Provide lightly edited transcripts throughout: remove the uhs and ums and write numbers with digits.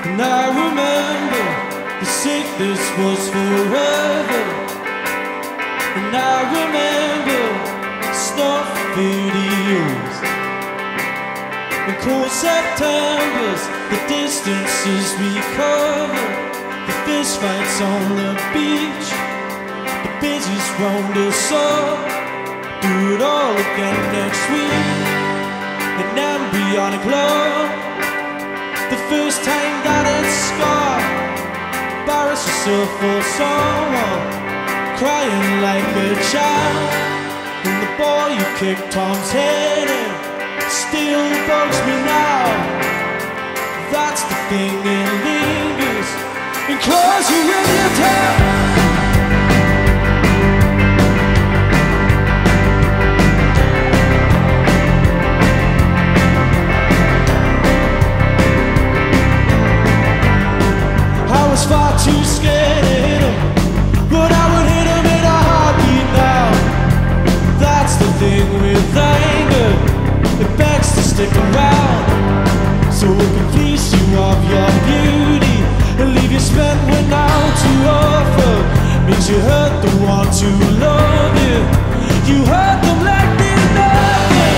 And I remember the sickness was forever. And I remember snuff videos and cold Septembers, the distances we cover, the fist fights on the beach, the busies round us up. Do it all again next week. An embryonic love, the first time that it's scarred. Embarrass yourself for someone, crying like a child. And the boy you kicked Tom's head in still bugs me now. That's the thing, it lingers and claws you in your tail. Far too scared to hit him, but I would hit him in a heartbeat now. That's the thing with anger, it begs to stick around, so it can fleece you of your beauty and leave you spent with now to offer. Makes you hurt the ones who love you, you hurt them like they're nothing.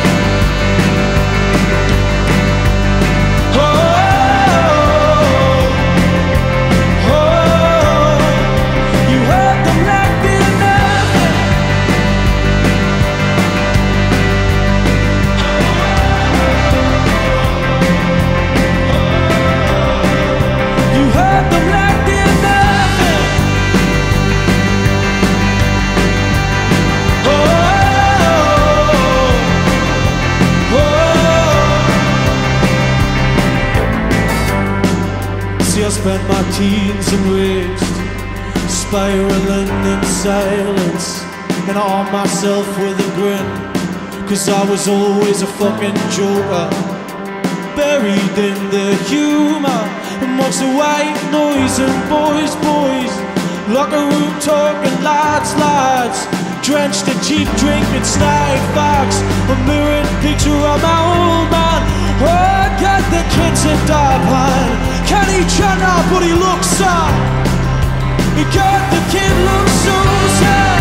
I spent my teens enriched, spiraling in silence, and I armed myself with a grin, cause I was always a fucking joker, buried in the humor, amongst the white noise and boys, locker room talking lads, drenched in cheap drink and snide facts, a mirrored picture of my old man. Oh, get the kids in Dublin. Can he chant out, but he looks sad. He got the kid looks so sad.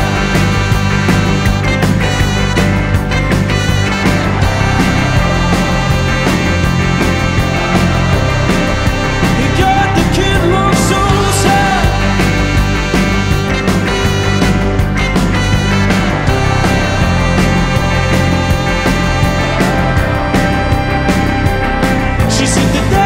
He got the kid looks so sad. She said the dead.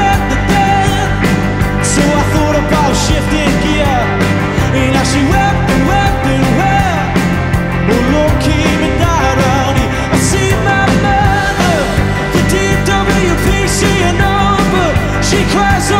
So I thought about shifting gear, and as she wept and wept, oh Lord came and died around me. I see my mother, the DWPC number, she cries